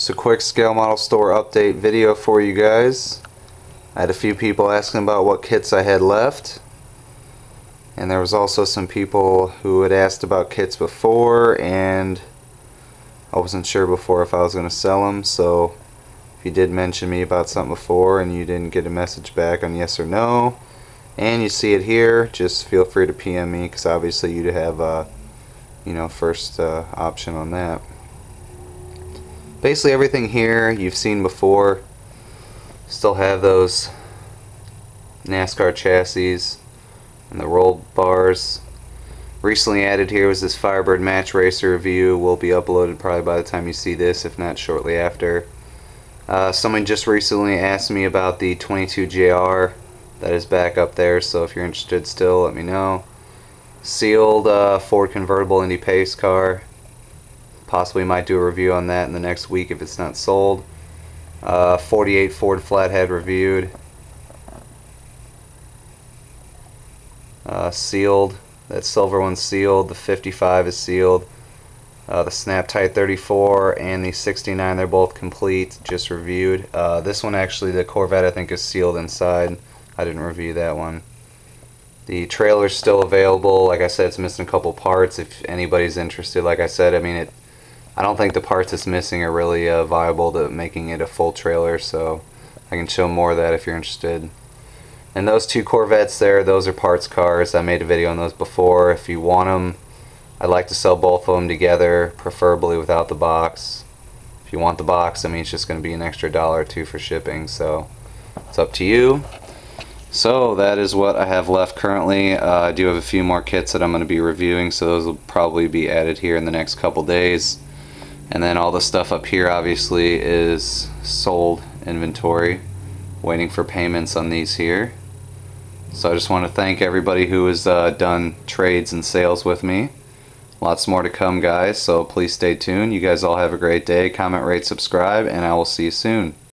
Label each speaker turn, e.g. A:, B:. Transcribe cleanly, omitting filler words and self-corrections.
A: Just a quick scale model store update video for you guys. I had a few people asking about what kits I had left, and there was also some people who had asked about kits before, and I wasn't sure before if I was going to sell them. So if you did mention me about something before and you didn't get a message back on yes or no, and you see it here, just feel free to PM me, because obviously you'd have first option on that. Basically everything here you've seen before. Still have those NASCAR chassis and the roll bars. Recently added here was this Firebird Match Racer review. Will be uploaded probably by the time you see this, if not shortly after. Someone just recently asked me about the 22 JR. That is back up there, so if you're interested still, let me know. Sealed Ford convertible Indy Pace car. Possibly might do a review on that in the next week if it's not sold. 48 Ford Flathead reviewed. Sealed. That silver one's sealed. The 55 is sealed. The Snap Tight 34 and the 69, they're both complete, just reviewed. This one actually, the Corvette, I think is sealed inside. I didn't review that one. The trailer's still available. Like I said, it's missing a couple parts. If anybody's interested, like I said, I don't think the parts it's missing are really viable to making it a full trailer, so I can show more of that if you're interested. And those two Corvettes there, those are parts cars. I made a video on those before. If you want them, I'd like to sell both of them together, preferably without the box. If you want the box, it's just going to be an extra $1 or $2 for shipping, so it's up to you. So that is what I have left currently. I do have a few more kits that I'm going to be reviewing, so those will probably be added here in the next couple days. And then all the stuff up here obviously is sold inventory, waiting for payments on these here. So I just want to thank everybody who has done trades and sales with me. Lots more to come, guys, so please stay tuned. You guys all have a great day. Comment, rate, subscribe, and I will see you soon.